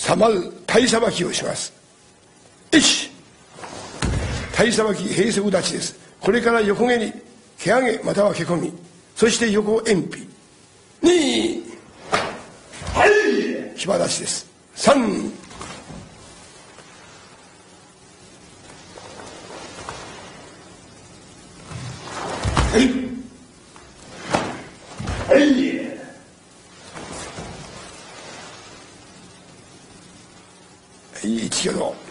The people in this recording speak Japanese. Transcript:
3말体さばきをします。1、体さばき平足立ちです。これから横蹴り、蹴上げまたは蹴込み、そして横円飛。2、はい、騎馬立ちです。3、はい、はい、はい、1キロ。